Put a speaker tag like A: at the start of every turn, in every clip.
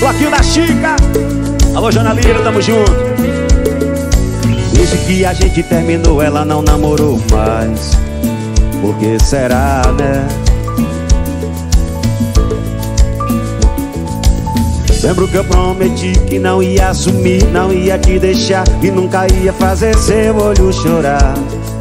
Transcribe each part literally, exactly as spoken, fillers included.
A: Bloquinho da Chica. Alô, Jana Lira, tamo junto. Desde que a gente terminou, ela não namorou mais. Por que será, né? Lembro que eu prometi que não ia assumir, não ia te deixar e nunca ia fazer seu olho chorar.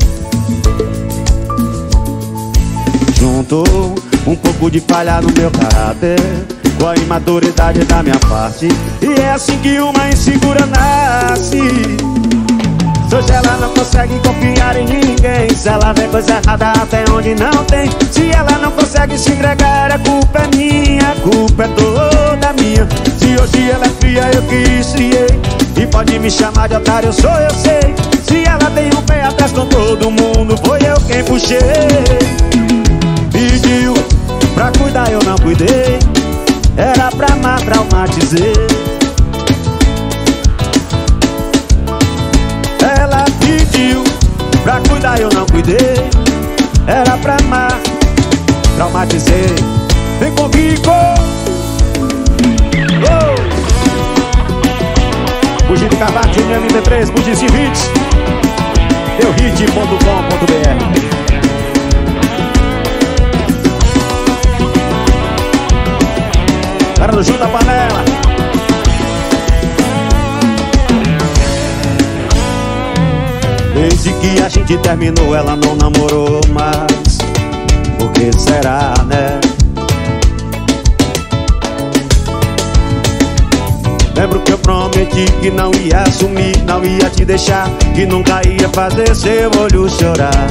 A: Juntou um pouco de falha no meu caráter com a imaturidade da minha parte, e é assim que uma insegura nasce. Hoje ela não consegue confiar em ninguém. Se ela vê coisa errada até onde não tem, se ela não consegue se entregar, a culpa é minha, a culpa é toda minha. Se hoje ela é fria, eu que esfriei, e pode me chamar de otário, eu sou, eu sei. Se ela tem um pé atrás com todo mundo, foi eu quem puxei. Pediu pra cuidar, eu não cuidei, era pra amar, traumatizei. Ela pediu pra cuidar, eu não cuidei, era pra amar, traumatizei. Vem comigo! Oh! Fugir de Cavaco, Júnior M P três, Bugizinho Hits, teu hit ponto com ponto br. Cara do Junto da Panela. Desde que a gente terminou, ela não namorou mais. Por que será, né? Lembro que eu prometi que não ia assumir, não ia te deixar, que nunca ia fazer seu olho chorar.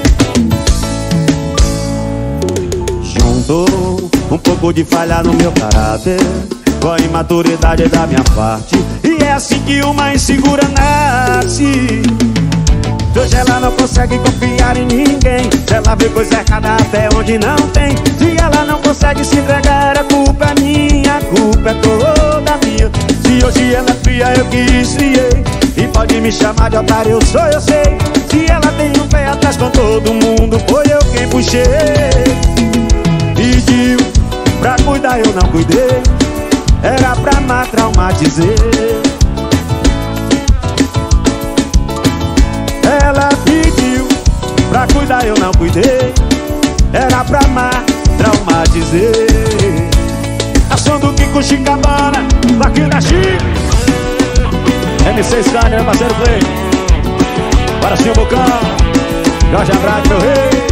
A: Juntou um pouco de falha no meu caráter com a imaturidade da minha parte, e é assim que uma insegura nasce. Hoje ela não consegue confiar em ninguém. Se ela vê coisa errada até onde não tem, se ela não consegue se entregar, a culpa é minha, a culpa é toda minha. Se hoje ela é fria, eu que esfriei, e pode me chamar de otário, eu sou, eu sei. Se ela tem um pé atrás com todo mundo, foi eu quem puxei. Pediu pra cuidar, eu não cuidei, era pra amar, traumatizei. Ela pediu pra cuidar, eu não cuidei, era pra amar, traumatizei. A som do Kiko Chicabana, Bloquinho da Chica, M C Scania, meu parceiro Play, para Sim Bocão, Jorge Andrade, meu rei.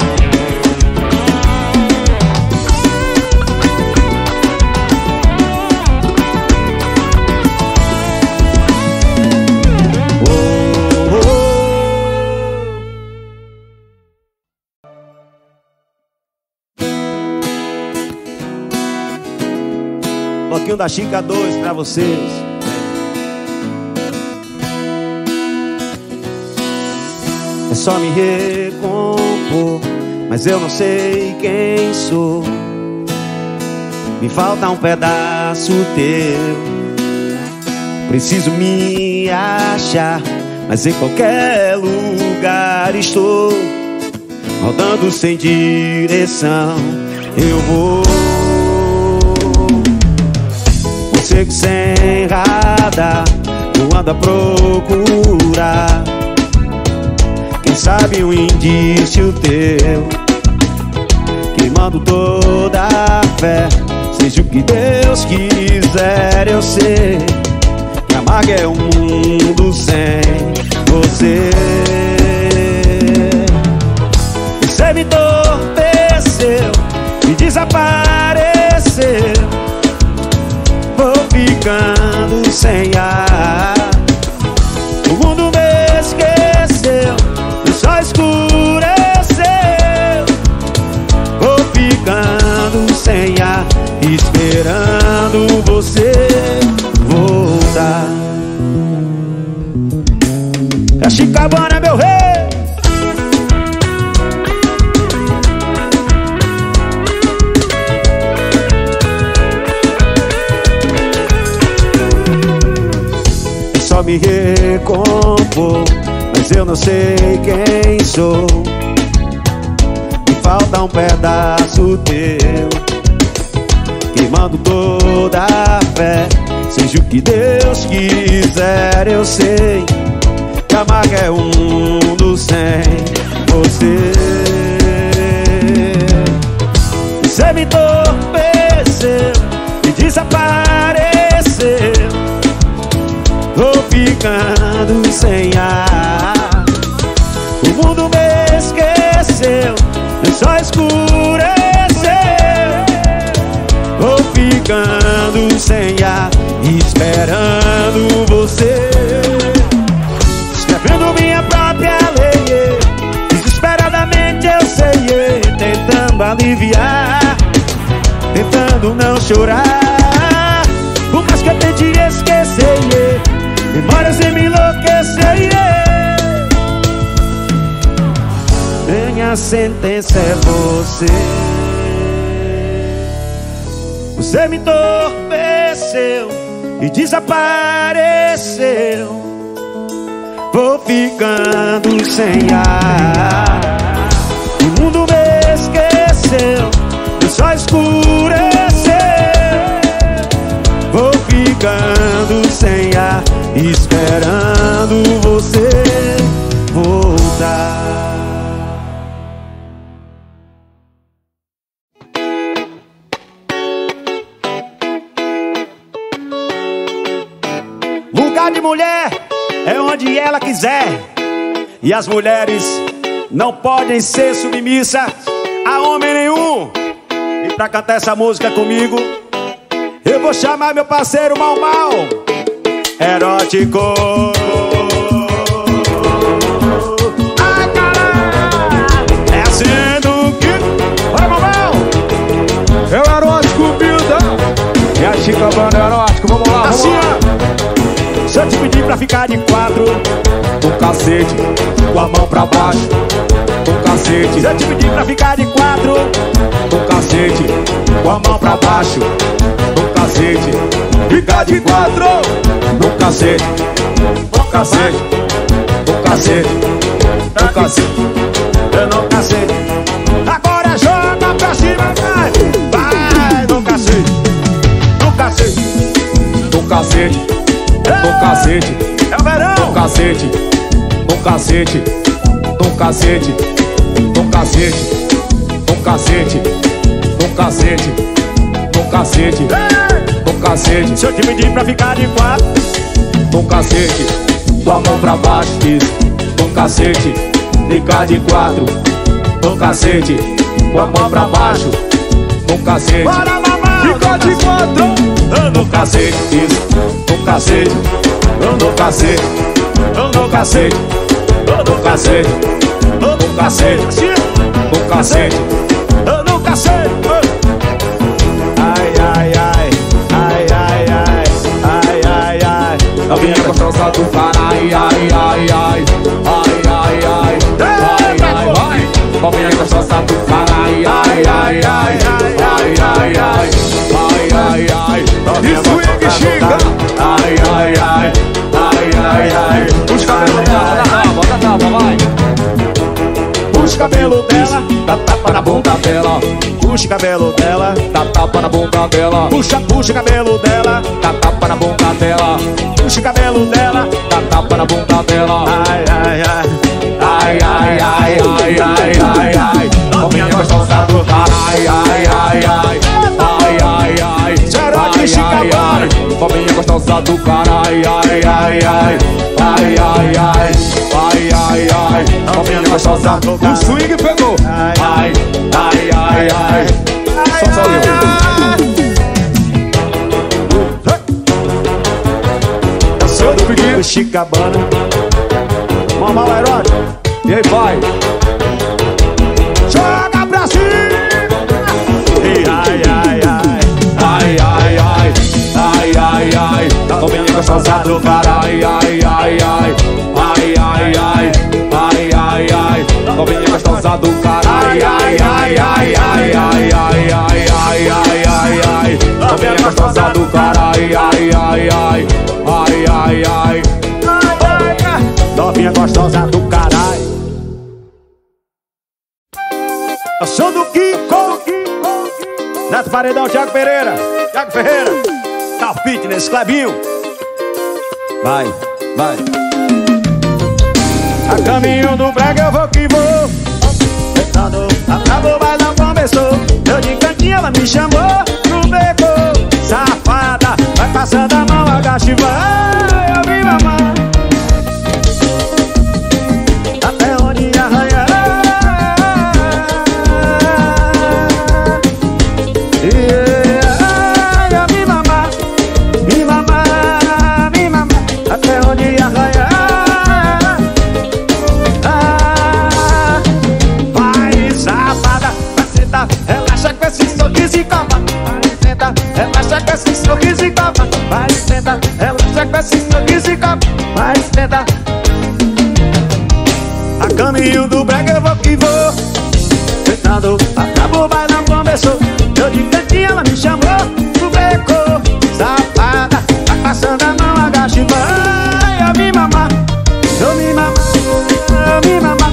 A: Bloquinho da Chica dois pra vocês. É só me recompor, mas eu não sei quem sou. Me falta um pedaço teu. Preciso me achar, mas em qualquer lugar estou. Rodando sem direção, eu vou. Você que sem radar, eu ando a procurar. Quem sabe um indício teu, queimando toda a fé. Seja o que Deus quiser, eu sei que amarga é um mundo sem você. Você me entorpeceu, me desapareceu. Vou ficando sem ar, o mundo me esqueceu, o sol escureceu. Vou ficando sem ar, esperando você voltar. É Chicabana, meu rei. Só me recompor, mas eu não sei quem sou. Me falta um pedaço teu, te mando toda a fé. Seja o que Deus quiser, eu sei que amar é um dos cem. Você Você me entorpeceu e desapareceu. Tô ficando sem ar. O mundo me esqueceu, só escureceu. Tô ficando sem ar, esperando você. Escrevendo minha própria lei, desesperadamente eu sei, tentando aliviar, tentando não chorar. Por mais que eu tente esquecer, memórias em me enlouquecer. Minha sentença é você. Você me entorpeceu e desapareceu. Vou ficando sem ar. O mundo me esqueceu, eu só escureceu. Vou ficando sem ar, esperando você voltar. Lugar de mulher é onde ela quiser, e as mulheres não podem ser submissas a homem nenhum. E pra cantar essa música comigo, eu vou chamar meu parceiro Mal Mal Erótico. Ai, caralho, é assim do que... Bora, Mal Mal!
B: É o Erótico Builda e a Chica Banda Erótico, vamos lá,
A: assim,
B: vamos lá.
A: Se eu te pedir pra ficar de quatro,
B: um cacete, com a mão pra baixo, um cacete.
A: Se eu te pedir pra ficar de quatro,
B: um cacete, com a mão pra baixo, um cacete. Fica de quatro, um cacete, um cacete, um cacete, um cacete.
A: eu não cacete. Agora joga pra cima, vai, vai, no cacete, no cacete,
B: um cacete, um cacete,
A: é o verão.
B: um cacete, um cacete, um cacete, um cacete, um cacete, um cacete, um cacete, um cacete.
A: Se eu te pedir pra ficar de quatro,
B: um cacete, com a mão pra baixo, isso, um cacete, fica de quatro, um cacete, com a mão pra baixo, um cacete,
A: bora, mamãe,
B: fica de quatro,
A: no
B: um cacete, isso, um cacete, um cacete, um cacete, um cacete, um cacete, um cacete,
A: no cacete. Ai, ai, ai, ai, ai, ai, ai, ai, ai.
B: novinha gostosa do caralho, ai, ai, ai, ai, ai, ai, ai, ai, vai, novinha gostosa do caralho, ai, ai, ai, ai, ai, ai, ai, ai, ai, e swing Chica, ai, ai, ai, ai, ai, ai, puxa o cabelo dela, dá tapa, dá tapa, vai,
A: Puxa o cabelo dela,
B: dá tapa na bunda dela,
A: puxa o cabelo dela,
B: dá tapa na bunda dela,
A: puxa, puxa o cabelo dela,
B: dá tapa na bunda dela,
A: puxa o cabelo dela,
B: dá tapa na bunda dela,
A: ai, ai, ai,
B: ai, ai, ai, ai, ai, ai, ai, novinha gostosa do caralho, ai, ai, ai, ai, ai, ai,
A: Xerote e Chica
B: ai, ai, novinha gostosa do caralho, ai, ai, ai, ai, ai, ai, ai, ai, ai, novinha gostosa do caralho, o swing pegou, ai, ai, ai, ai, só só eu.
A: Sou do pedido Chicabana, Mal Mal Erótico.
B: E aí, vai,
A: Joga pra cima. E ai, ai, ai,
B: ai, ai, ai, ai, ai, ai, novinha gostosa do caralho, ai, ai, ai, ai, ai, ai, ai, ai, ai, novinha gostosa do caralho, ai, ai, ai, ai, ai, ai, ai, ai, ai, ai, ai, novinha gostosa do caralho, ai, ai, ai, ai, ai, ai,
A: novinha gostosa do caralho. Eu sou do Kiko, Neto Paredão, Thiago Pereira, Thiago Ferreira, Tal Fitness, Clebinho. Vai, vai. A caminho do brega eu vou que vou. Tentando, acabou, mas não começou. Eu de cantinho, ela me chamou no beco. Safada, vai passando a mão, agacha e vai. Eu vi mamar até onde arranhar. Yeah, eu vi mamar, me mamar, me mamar até onde arranhar. Ah, vai, safada, vai sentar, relaxa com esse sorriso e calma. Relaxa com esse sorriso e calma. Vai sentar, relaxa com esse sorriso e calma. Vai sentar. A caminho do brega eu vou que vou. Tentando, acabou, mas não começou. Eu de cantinho, ela me chamou no beco. Safada, vai passando a mão, agacha e vai. Eu me mamar, eu me mamar, eu me mamar.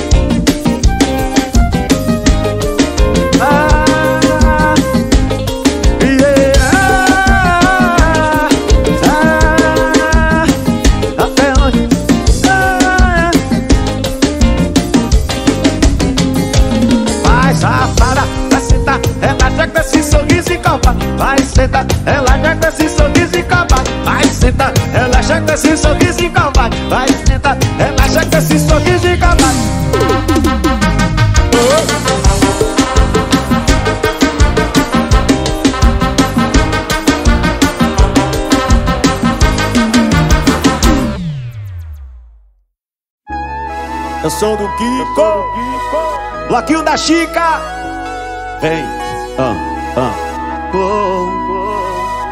A: Vai sentar, relaxa com esse sorriso e calma. Vai sentar, relaxa com esse sorriso e calma. Vai sentar, relaxa com esse sorriso e calma. Eu sou do Kiko, bloquinho da Chica. Vem, ah, ah. Oh, oh.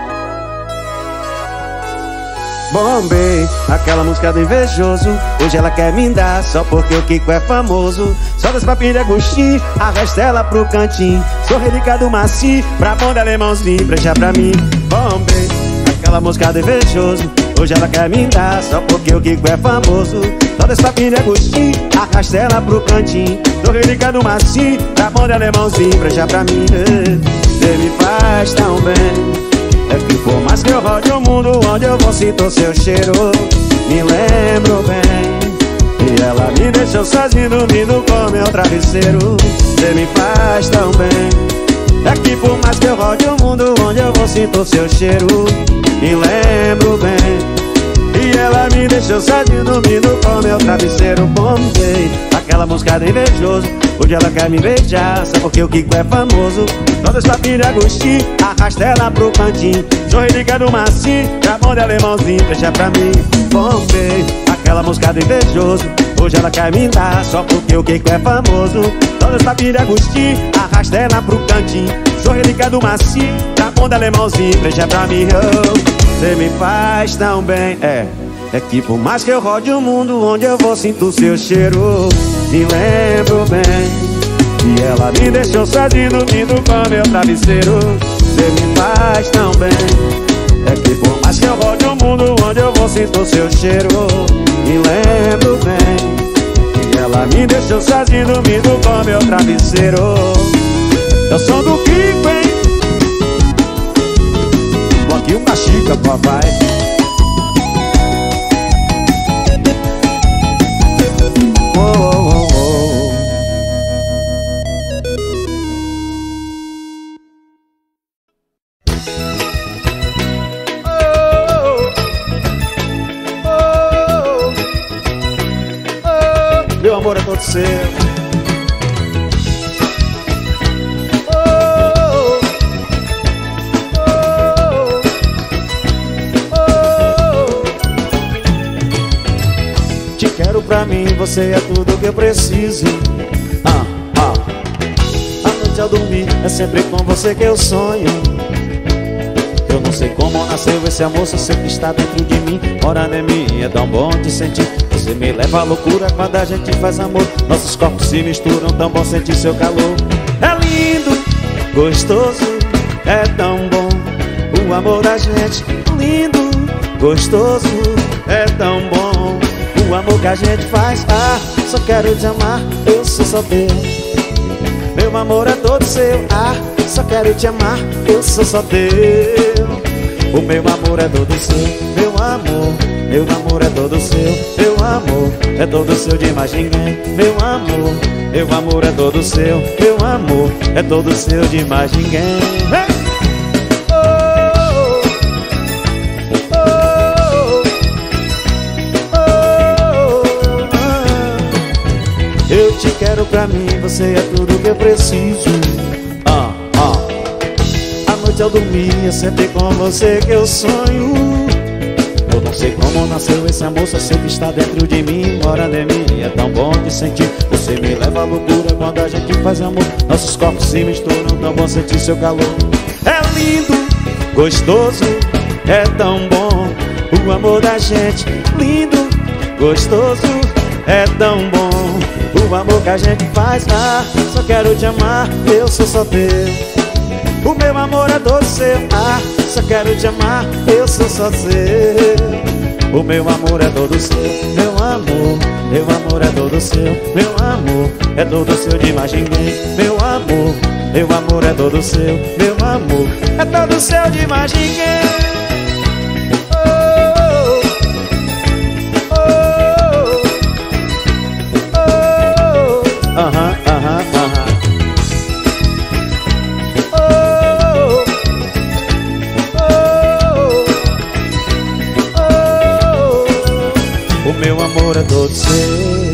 A: Bombei, aquela música do invejoso. Hoje ela quer me dar só porque o Kiko é famoso. Só das papinhas de Agostinho, arrasta ela pro cantinho. Sou relíquia do macio, pra bom de alemãozinho, brecha pra mim. Bombei, aquela música do invejoso. Hoje ela quer me dar só porque o Kiko é famoso. Só das papinhas de Agostinho, arrasta ela pro cantinho. Sou relíquia do macio, pra bom de alemãozinho, brecha pra mim. Você me faz tão bem. É que por mais que eu rode o mundo, onde eu vou sinto seu cheiro. Me lembro bem. E ela me deixou sozinho dormindo com meu travesseiro. Você me faz tão bem. É que por mais que eu rode o mundo, onde eu vou sinto seu cheiro. Me lembro bem. E ela me deixou sozinho dormindo com meu travesseiro. Bombei, aquela música do invejoso. Hoje ela quer me beijar, só porque o Kiko é famoso. Toda sua filha Agostinho, arrasta ela pro cantinho. Sou relíquia do macio, pra bom de alemãozinho, deixa pra mim. Bombei, aquela música do invejoso. Hoje ela quer me dar, só porque o Kiko é famoso. Toda sua filha Agostinho, arrasta ela pro cantinho. Sou relíquia do macio, pra bom de alemãozinho, deixa pra mim. Você oh, me faz tão bem, é. É que por mais que eu rode o mundo, onde eu vou sinto seu cheiro. Me lembro bem. E ela me deixou sozinho dormindo com meu travesseiro. Você me faz tão bem. É que por mais que eu rode o mundo, onde eu vou sinto seu cheiro. Me lembro bem. E ela me deixou sozinho dormindo com meu travesseiro. Eu sou do Kiko, hein? Bloquinho da Chica, papai. Oh, oh, oh, oh. Meu amor é todo seu. Oh, oh, oh, oh. Te quero pra mim, você é tudo que eu preciso. Ah, ah. A noite ao dormir é sempre com você que eu sonho. Eu não sei como nasceu esse amor, só sei que está dentro de mim. Morando em mim, é tão bom te sentir. Você me leva à loucura quando a gente faz amor. Nossos corpos se misturam, tão bom sentir seu calor. É lindo, gostoso, é tão bom o amor da gente. Lindo, gostoso, é tão bom o amor que a gente faz. Ah, só quero te amar, eu sou só teu. Meu amor é todo seu. Ah, só quero te amar, eu sou só teu. O meu amor é todo seu, meu amor. Meu amor é todo seu, meu amor é todo seu de mais ninguém. Meu amor, meu amor é todo seu, meu amor é todo seu de mais ninguém. Oh, oh, oh, oh. Eu te quero pra mim, você é tudo que eu preciso. Ah, ah. À noite ao dormir é sempre com você que eu sonho. Eu não sei como nasceu esse amor, só sei que está dentro de mim, mora em mim. É tão bom te sentir, você me leva à loucura quando a gente faz amor. Nossos corpos se misturam, tão bom sentir seu calor. É lindo, gostoso, é tão bom o amor da gente. Lindo, gostoso, é tão bom o amor que a gente faz. Ah, só quero te amar, eu sou só teu. O meu amor é todo seu, ah, só quero te amar, eu sou só seu. O meu amor é todo seu, meu amor. Meu amor é todo seu, meu amor é todo seu de mais ninguém. Meu amor, meu amor é todo seu, meu amor é todo seu de mais ninguém. Oh, oh, oh, oh, aham, aham, aham. Meu amor é todo seu.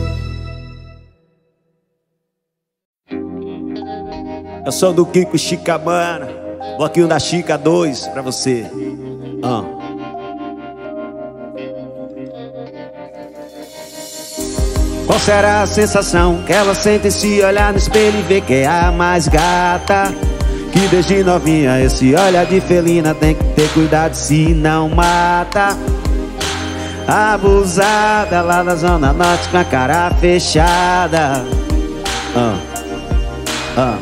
A: Eu sou do Kiko Chicabana, bloquinho da Chica dois pra você. ah. Qual será a sensação que ela sente se olhar no espelho e ver que é a mais gata? Que desde novinha esse olhar de felina tem que ter cuidado se não mata. Abusada lá na zona norte com a cara fechada. ah, ah.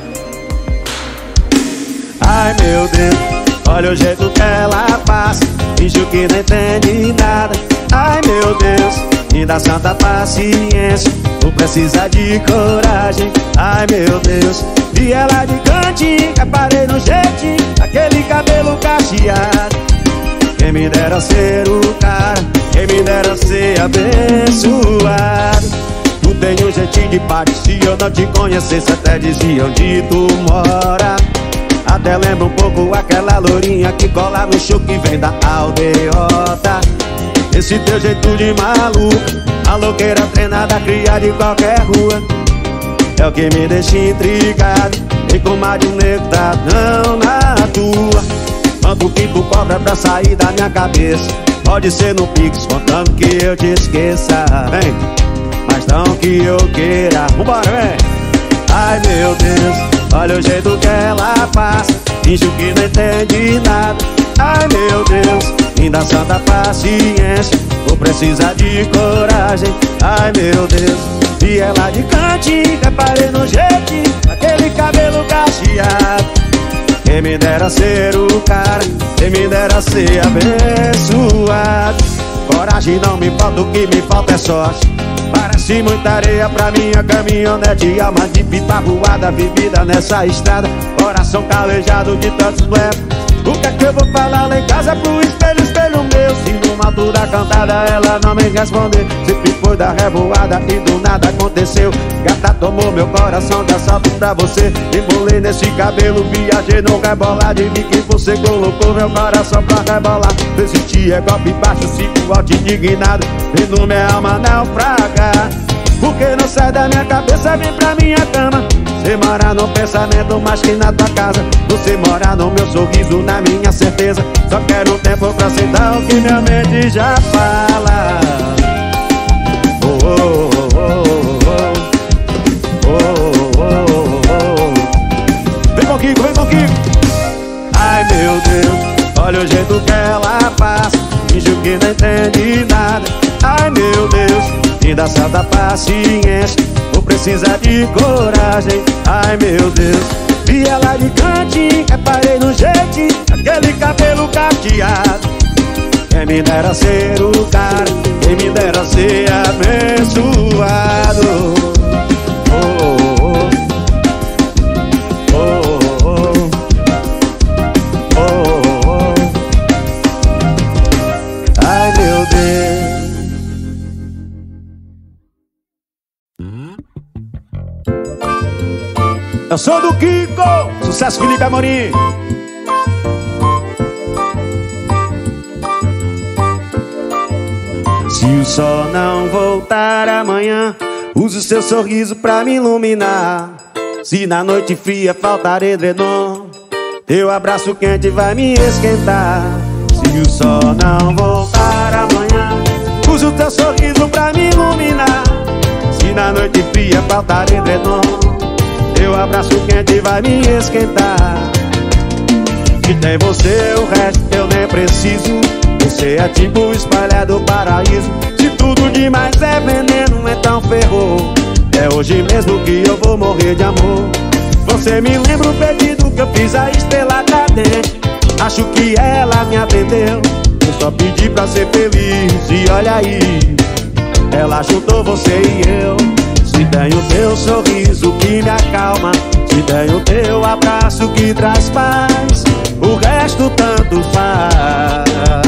A: Ai meu Deus, olha o jeito que ela passa, fingiu que não entende nada. Ai meu Deus, me dá santa paciência, vou precisar de coragem. Ai meu Deus, vi ela de cantinho, reparei no jeitinho, aquele cabelo cacheado. Quem me dera ser o cara, quem me dera ser abençoado. Tu tem um jeitinho de parte, se eu não te conhecesse até dizia onde tu mora. Até lembra um pouco aquela lourinha que cola no show que vem da aldeota. Esse teu jeito de maluco, a louqueira treinada, cria de qualquer rua, é o que me deixa intrigado. E com mais de um nectadão na tua. Quanto que tu cobra pra sair da minha cabeça? Pode ser no Pix, contando que eu te esqueça. Vem, mas não que eu queira. Vambora, vem. Ai meu Deus, olha o jeito que ela passa, fingiu que não entende nada. Ai meu Deus, me dá santa paciência, vou precisar de coragem. Ai meu Deus, vi ela de cantinho, reparei no jeitinho, aquele cabelo cacheado. Quem me dera ser o cara, quem me dera ser abençoado. Coragem não me falta, o que me falta é sorte. Parece muita areia pra minha caminhonete, alma de fita voada, vivida nessa estrada. Coração calejado de tantos bleps. O que é que eu vou falar lá em casa pro espelho, espelho meu? Se numa altura cantada ela não me responder, sempre foi da revoada e do nada aconteceu. Gata tomou meu coração de assalto pra você. Embolei nesse cabelo, viajei no rebolado e vi que você colocou meu coração pra rebolar. Resisti é golpe baixo, sigo alto indignado, vendo minha alma naufragar. Porque não sai da minha cabeça, vem pra minha cama. Você mora no pensamento mais que na tua casa. Você mora no meu sorriso, na minha certeza. Só quero um tempo pra aceitar o que minha mente já fala. Oh, oh, oh, oh, oh, oh, oh. Vem com Kiko, vem com Kiko. Ai meu Deus, olha o jeito que ela passa, fingiu que não entende nada. Ai meu Deus, me dá santa paciência, vou precisar de coragem. Ai meu Deus, vi ela de cantinho, reparei no jeitinho, aquele cabelo cacheado. Quem me dera ser o cara, quem me dera ser abençoado. Oh, oh, oh, oh, oh. Eu sou do Kiko, sucesso Felipe Amorim. Se o sol não voltar amanhã, use o seu sorriso pra me iluminar. Se na noite fria faltar edredom, teu abraço quente vai me esquentar. Se o sol não voltar amanhã, use o teu sorriso pra me iluminar. Se na noite fria faltar edredom, teu abraço quente vai me esquentar. Se tem você, o resto eu nem preciso. Você é tipo o espalhado paraíso. Se tudo demais é veneno, então ferrou. É hoje mesmo que eu vou morrer de amor. Você me lembra o pedido que eu fiz a estrela cadente. Acho que ela me atendeu. Eu só pedi pra ser feliz e olha aí, ela juntou você e eu. Se tem o teu sorriso que me acalma, se tem o teu abraço que traz paz, o resto tanto faz.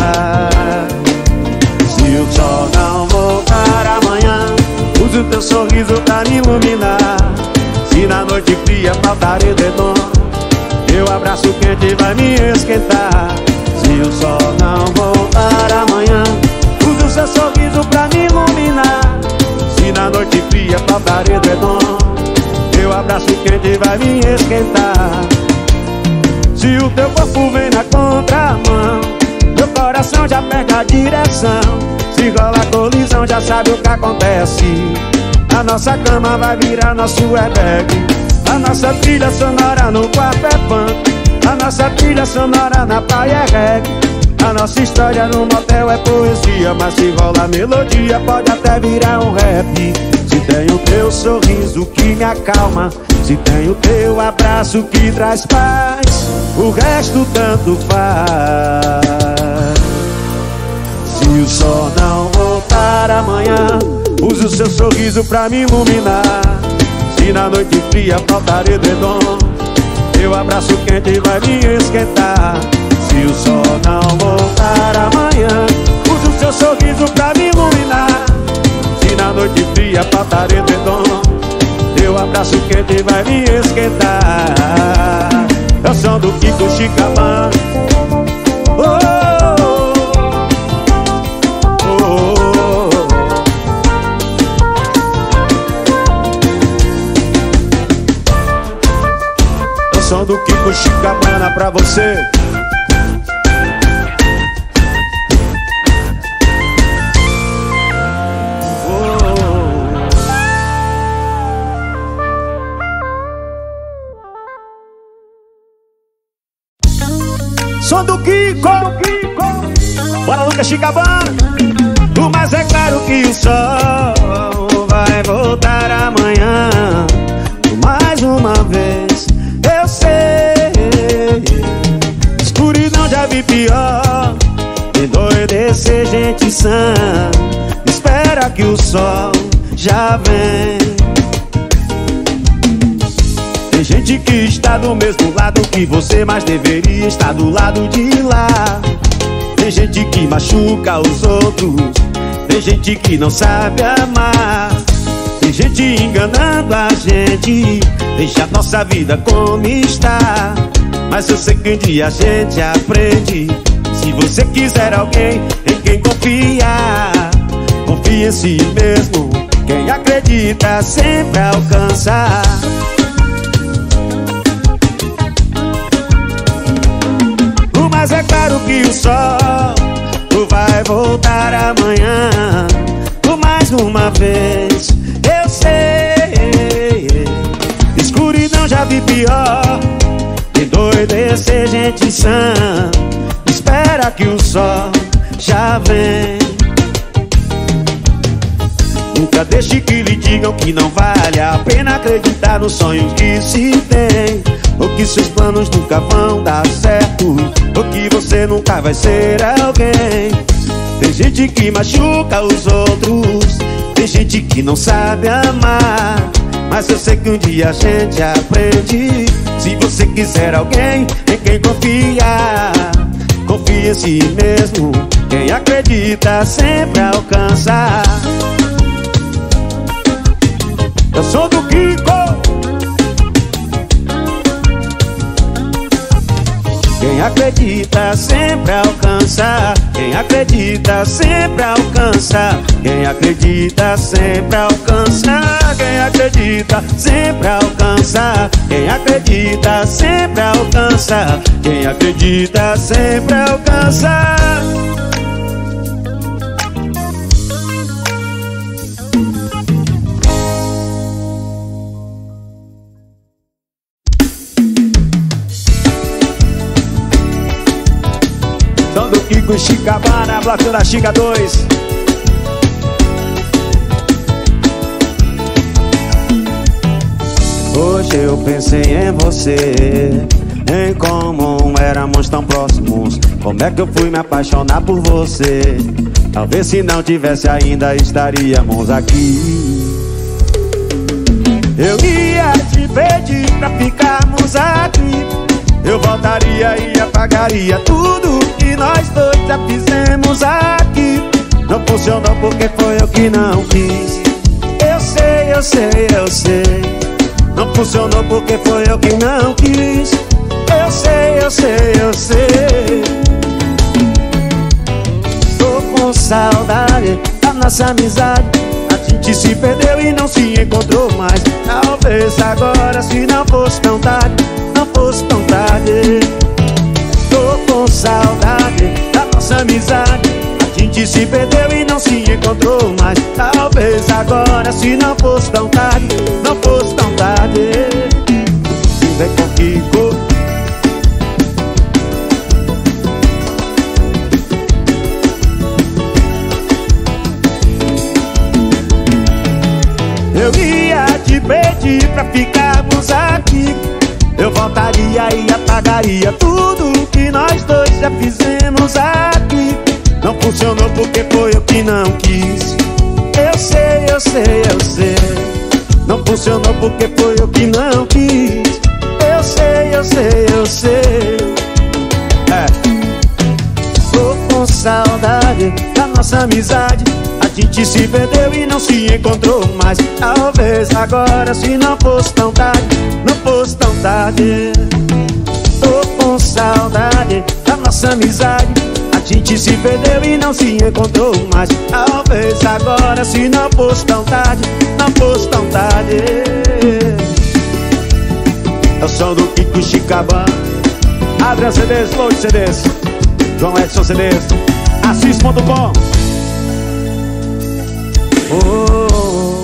A: Se o sol não voltar amanhã, use o teu sorriso pra me iluminar. Se na noite fria faltar edredom, teu abraço quente vai me esquentar. Se o sol não voltar amanhã, use o seu sorriso pra me iluminar. Se na noite fria faltar edredom, teu abraço quente vai me esquentar. Se o teu corpo vem na contramão, meu coração já perde a direção. Se rola colisão, já sabe o que acontece. A nossa cama vai virar nosso airbag. A nossa trilha sonora no quarto é funk. A nossa trilha sonora na praia é reggae. A nossa história no motel é poesia. Mas se rola melodia, pode até virar um rap. Se tem o teu sorriso que me acalma, se tem o teu abraço que traz paz, o resto tanto faz. Se o sol não voltar amanhã, use o seu sorriso pra me iluminar. Se na noite fria faltar edredom, teu abraço quente vai me esquentar. Se o sol não voltar amanhã, use o seu sorriso pra me iluminar. Se na noite fria faltar edredom, teu abraço quente vai me esquentar. É o som do Kiko Chicabana. Oh, oh, oh, oh. É o som do Kiko Chicabana pra você. Som do Kiko, bora Lucas Chicabana. Mas é claro que o sol vai voltar amanhã. Mais uma vez, eu sei, escuridão já vi pior. Endoidecer gente sã, espera que o sol já vem. Tem gente que está do mesmo lado que você, mas deveria estar do lado de lá. Tem gente que machuca os outros, tem gente que não sabe amar. Tem gente enganando a gente, deixa a nossa vida como está. Mas eu sei que um dia a gente aprende. Se você quiser alguém em quem confiar, confia em si mesmo. Quem acredita sempre alcança. Mas é claro que o sol vai voltar amanhã. Por mais uma vez, eu sei, escuridão já vi pior. Endoidecer gente sã, espera que o sol já vem. Nunca deixe que lhe digam que não vale a pena acreditar nos sonhos que se tem, ou que seus planos nunca vão dar certo, ou que você nunca vai ser alguém. Tem gente que machuca os outros, tem gente que não sabe amar. Mas eu sei que um dia a gente aprende. Se você quiser alguém em quem confiar, confia em si mesmo. Quem acredita sempre alcança. Eu sou do Kiko. Quem acredita sempre alcança. Quem acredita sempre alcança. Quem acredita sempre alcança. Quem acredita sempre alcança. Quem acredita sempre alcança. Quem acredita sempre alcança. Som do Kiko Chicabana, bloquinho da Chica dois. Hoje eu pensei em você, em como éramos tão próximos. Como é que eu fui me apaixonar por você? Talvez se não tivesse ainda estaríamos aqui. Eu ia te pedir pra ficarmos aqui. Eu voltaria e apagaria tudo que nós dois já fizemos aqui. Não funcionou porque foi eu que não quis. Eu sei, eu sei, eu sei. Não funcionou porque foi eu que não quis. Eu sei, eu sei, eu sei. Tô com saudade da nossa amizade. A gente se perdeu e não se encontrou mais. Talvez agora, se não fosse tão tarde, não fosse tão tarde. Tô com saudade da nossa amizade. A gente se perdeu e não se encontrou mais. Talvez agora, se não fosse tão tarde, não fosse tão tarde. Vem com Kiko. Eu ia te pedir pra ficarmos aqui. Eu voltaria e apagaria tudo que nós dois já fizemos aqui. Não funcionou porque foi eu que não quis. Eu sei, eu sei, eu sei. Não funcionou porque foi eu que não quis. Eu sei, eu sei, eu sei. É. Tô com saudade da nossa amizade. A gente se perdeu e não se encontrou mais. Talvez agora, se não fosse tão tarde, não fosse tão tarde. Tô com saudade da nossa amizade. A gente se perdeu e não se encontrou mais. Talvez agora, se não fosse tão tarde, não fosse tão tarde. É o som do Kiko Chicabana. Adriano C Ds, Load C Ds, João Edson C Ds, Assis ponto com. Oh.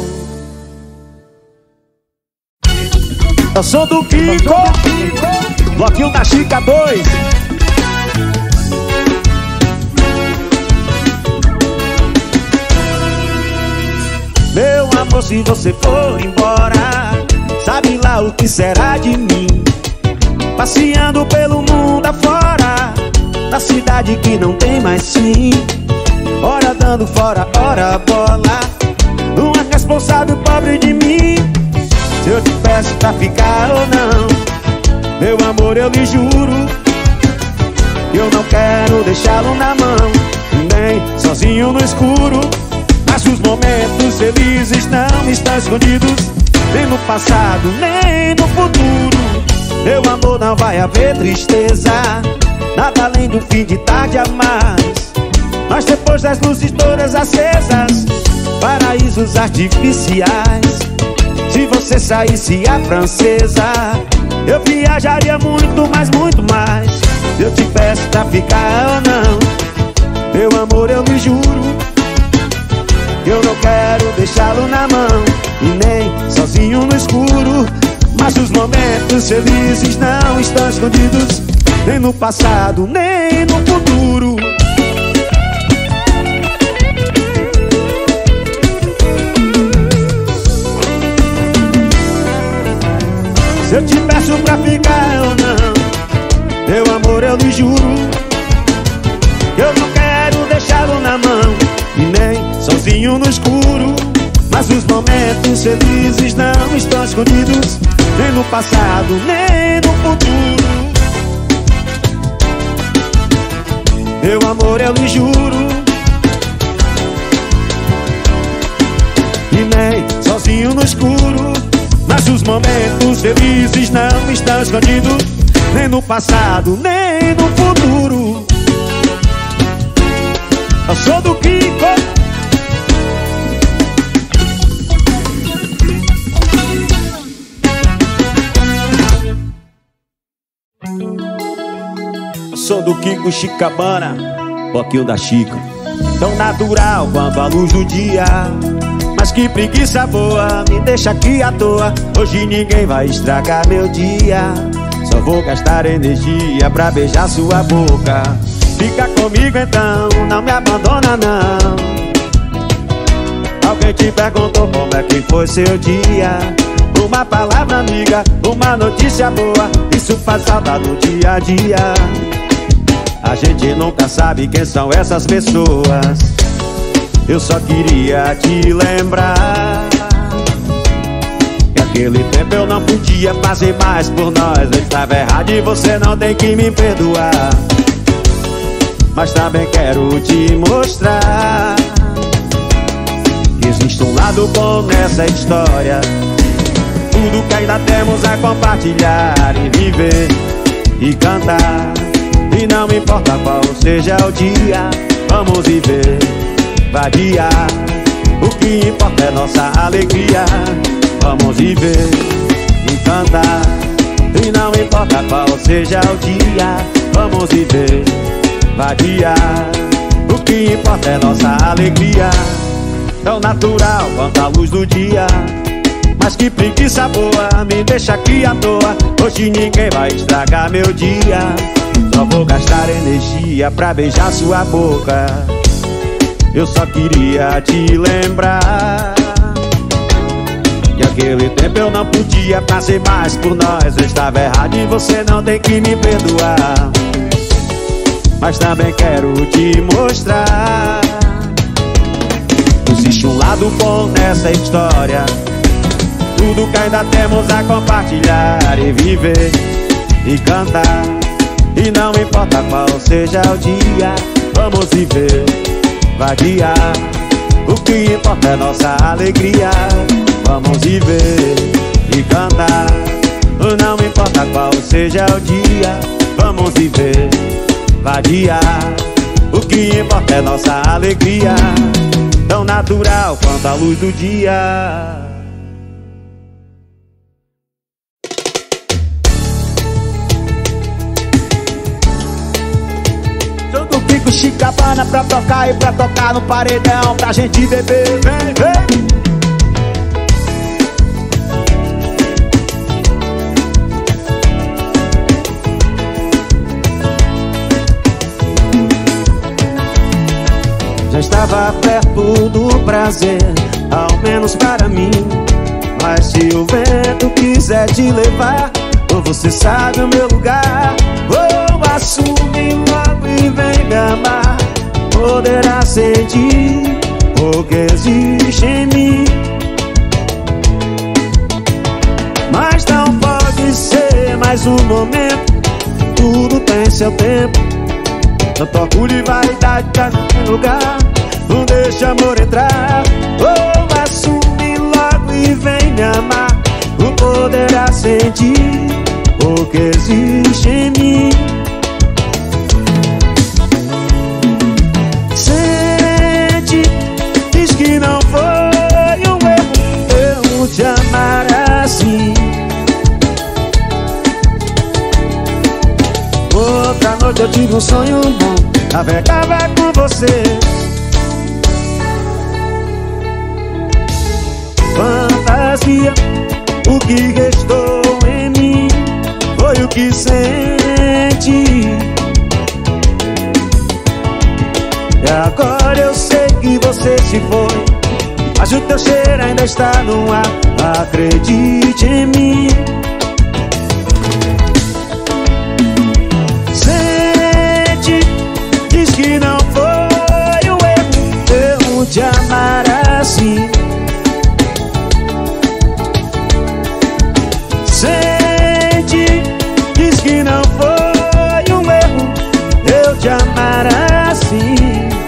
A: É o som do Kiko, bloquinho da Chica dois. Meu amor, se você for embora, sabe lá o que será de mim? Passeando pelo mundo afora, na cidade que não tem mais fim. Ora dando fora, ora bola, uma responsável pobre de mim. Se eu te peço pra ficar ou não, meu amor, eu lhe juro, eu não quero deixá-lo na mão, nem sozinho no escuro. Mas os momentos felizes não estão escondidos, nem no passado, nem no futuro. Meu amor, não vai haver tristeza, nada além do fim de tarde a mais. Mas depois das luzes todas acesas, paraísos artificiais. Se você saísse a francesa, eu viajaria muito, mas muito mais. Eu te peço pra ficar ou não, meu amor, eu lhe juro, eu não quero deixá-lo na mão, e nem sozinho no escuro. Mas os momentos felizes não estão escondidos, nem no passado, nem no futuro. Se eu te peço pra ficar ou não, meu amor, eu lhe juro, eu não quero deixá-lo na mão, e nem sozinho no escuro. Mas os momentos felizes não estão escondidos, nem no passado, nem no futuro. Meu amor, eu lhe juro, e nem sozinho no escuro. Mas os momentos felizes não estão escondidos, nem no passado, nem no futuro. Eu sou do Kiko. Eu sou do Kiko Chicabana, bloquinho da Chica. Tão natural quanto a luz do dia, mas que preguiça boa, me deixa aqui à toa. Hoje ninguém vai estragar meu dia, só vou gastar energia pra beijar sua boca. Fica comigo então, não me abandona não. Alguém te perguntou como é que foi seu dia? Uma palavra amiga, uma notícia boa, isso faz falta no dia a dia. A gente nunca sabe quem são essas pessoas. Eu só queria te lembrar que aquele tempo eu não podia fazer mais por nós. Eu estava errado e você não tem que me perdoar, mas também quero te mostrar que existe um lado bom nessa história. Tudo que ainda temos a compartilhar e viver e cantar. E não importa qual seja o dia, vamos viver, vadiar. O que importa é nossa alegria. Vamos viver e cantar. E não importa qual seja o dia, vamos viver, vadiar. O que importa é nossa alegria. Tão natural quanto a luz do dia, mas que preguiça boa, me deixa aqui à toa. Hoje ninguém vai estragar meu dia, só vou gastar energia pra beijar sua boca. Eu só queria te lembrar que aquele tempo eu não podia fazer mais por nós. Eu estava errado e você não tem que me perdoar, mas também quero te mostrar que existe um lado bom nessa história. Tudo que ainda temos a compartilhar e viver e cantar. E não importa qual seja o dia, vamos viver, vadiar. O que importa é nossa alegria. Vamos viver e cantar. Não importa qual seja o dia, vamos viver, vadiar. O que importa é nossa alegria. Tão natural quanto a luz do dia. Chicabana pra tocar e pra tocar no paredão, pra gente beber, vem, vem. Já estava perto do prazer, ao menos para mim. Mas se o vento quiser te levar, ou você sabe o meu lugar, ou assume logo e vem me amar. Poderá sentir o que existe em mim, mas não pode ser mais um momento. Tudo tem seu tempo. Tanto orgulho e vaidade tá no lugar. Não deixa amor entrar. Ou assume logo e vem me amar. Não poderá sentir o que existe em mim. Sente, diz que não foi um erro eu te amar assim. Outra noite eu tive um sonho bom, navegava com você. Fantasia, o que restou em mim foi o que senti. E agora eu sei que você se foi, mas o teu cheiro ainda está no ar. Acredite em mim. Sente, diz que não foi um erro eu te amar assim. Sente, diz que não foi um erro eu te amar assim.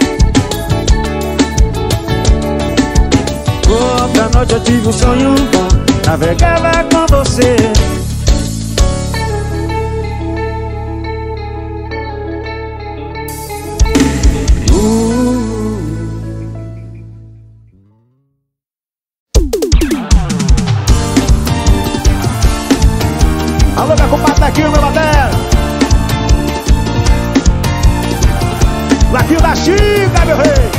A: Outra noite eu tive um sonho bom, navegava com você. Patequinho, meu batera. Laquinho da Chica, meu rei.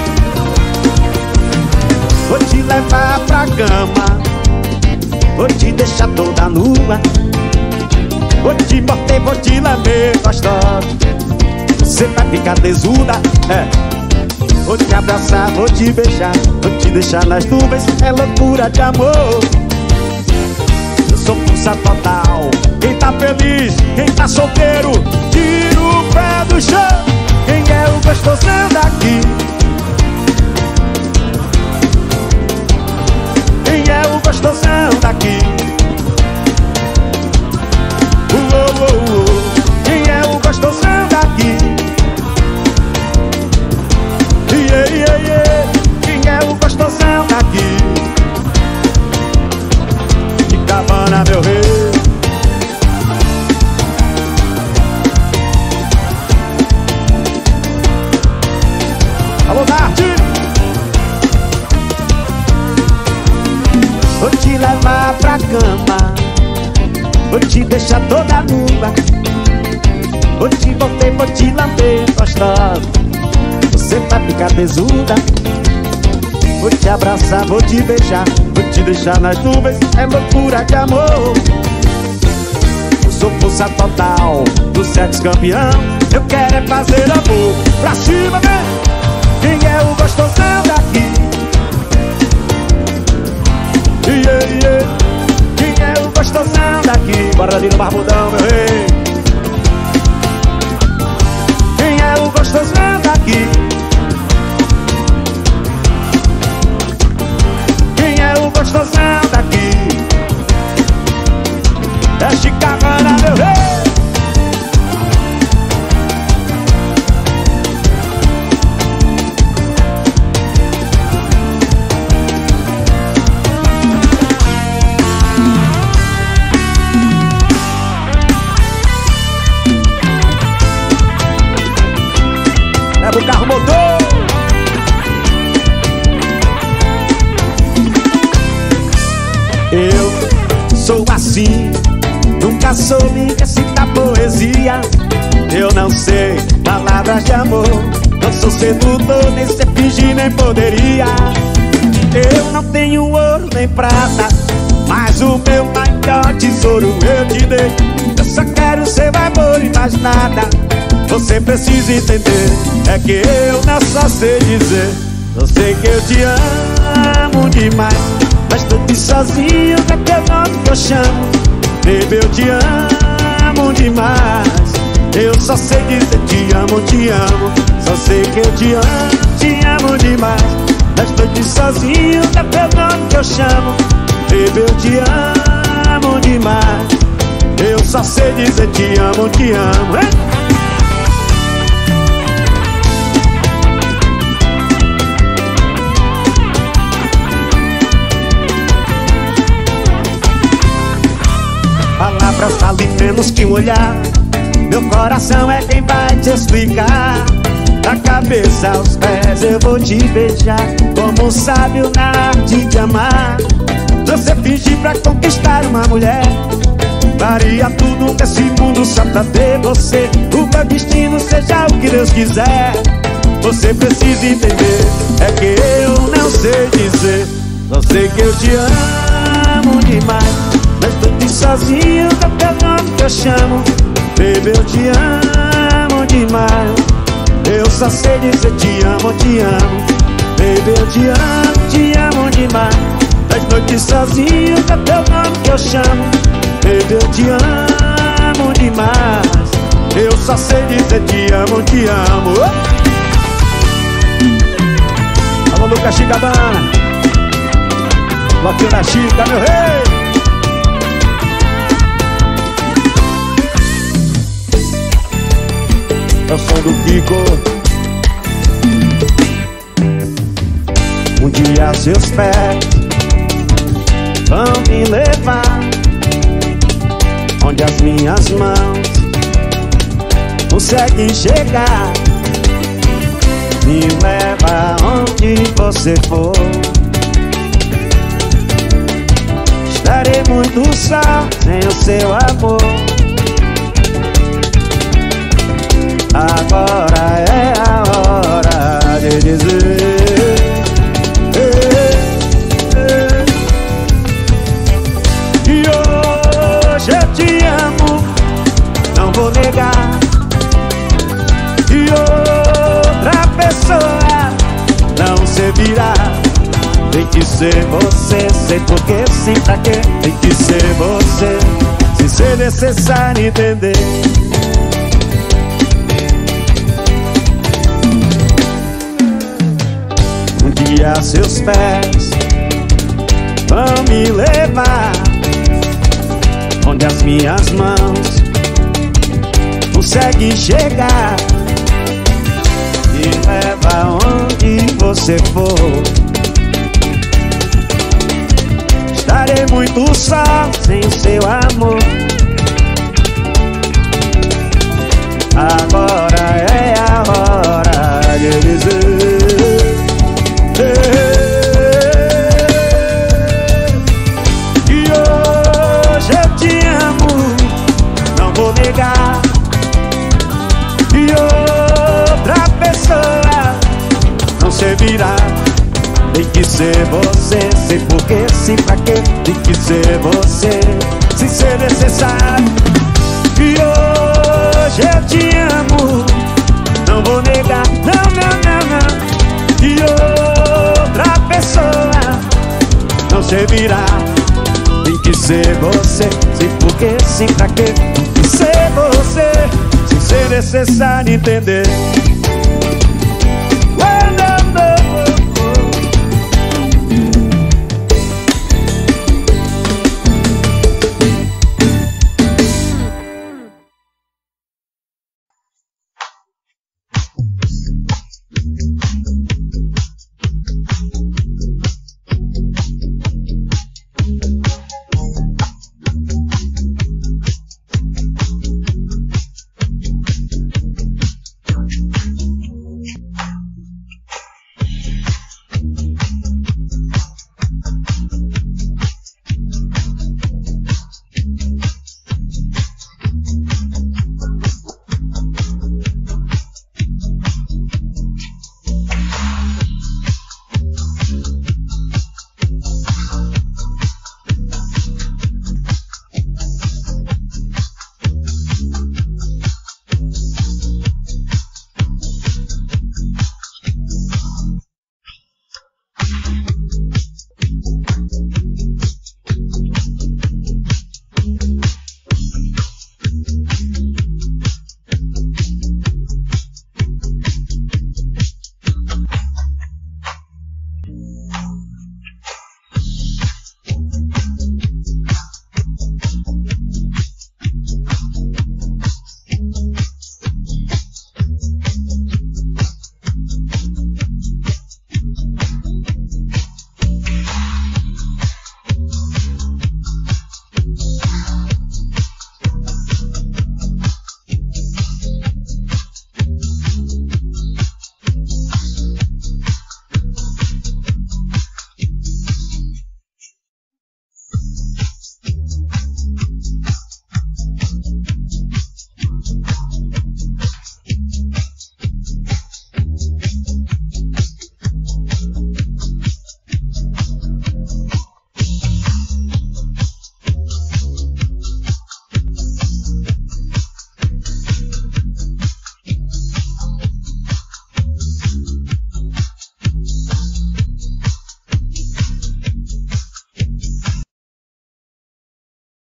A: Vou te levar pra cama, vou te deixar toda nua, vou te morder, vou te lamber gostosa. Você vai ficar tesuda, é. Vou te abraçar, vou te beijar, vou te deixar nas nuvens, é loucura de amor. Eu sou força total. Quem tá feliz, quem tá solteiro, tira o pé do chão. Quem é o gostosão daqui? Quem é o gostosão daqui? Uou, uou, uou. Quem é o gostosão daqui? Yeah, yeah, yeah. Quem é o gostosão daqui? De Cabana, meu rei. Alô, Darte! Vou te levar pra cama, vou te deixar toda nua, vou te voltar, vou te lamber gostosa. Você vai ficar tesuda. Vou te abraçar, vou te beijar, vou te deixar nas nuvens, é loucura de amor. Eu sou força total do sexo campeão. Eu quero é fazer amor. Pra cima, vem! Quem é o gostosão daqui? Yeah, yeah. Quem é o gostosão daqui? Bora ali no Barbudão, meu rei. Quem é o gostosão daqui? Quem é o gostosão daqui? É Chicabana, meu rei. Leva o carro motor. Eu sou assim, nunca soube recitar poesia. Eu não sei palavras de amor, não sou sedutor, nem sei fingir, nem poderia. Eu não tenho ouro nem prata, mas o meu maior tesouro eu te dei. Eu só quero seu amor e mais nada. Você precisa entender, é que eu não só sei dizer. Eu sei que eu te amo demais, mas tô aqui sozinho, é teu nome que eu chamo. Baby, eu te amo demais. Eu só sei dizer te amo, te amo. Só sei que eu te amo, te amo demais. Mas tô aqui sozinho, é teu nome que eu chamo. Baby, eu te amo demais. Eu só sei dizer te amo, te amo, hein? Palavras valem menos que um olhar. Meu coração é quem vai te explicar. Da cabeça aos pés eu vou te beijar, como um sábio na arte de amar. Você fingir pra conquistar uma mulher, faria tudo nesse mundo só pra ter você. O meu destino seja o que Deus quiser. Você precisa entender, é que eu não sei dizer. Só sei que eu te amo demais, mas tô aqui sozinho, é teu nome que eu chamo. Baby, eu te amo demais. Eu só sei dizer te amo, te amo. Baby, eu te amo, te amo demais. Mas tô aqui sozinho, é teu nome que eu chamo. Baby, eu te amo demais. Eu só sei dizer te amo, te amo. Alô, Lucas Chicabana, Loquinho da Chica, meu rei. É o som do Kiko. Um dia seus pés vão me levar onde as minhas mãos conseguem chegar. Me leva onde você for. Estarei muito só sem o seu amor. ser você, sei porque, sim pra quê. Tem que ser você, se ser necessário entender. Um dia seus pés vão me levar onde as minhas mãos conseguem chegar. Me leva onde você for. Estarei muito só sem o seu amor. Agora é a hora de dizer que hoje eu te amo, não vou negar. E outra pessoa não servirá. Tem que ser você, sei porquê, sim pra quê. Tem que ser você, se ser necessário. E hoje eu te amo, não vou negar. Não, não, não, não. E outra pessoa não servirá. Tem que ser você, sei porquê, sim pra quê. Tem que ser você, se ser necessário entender.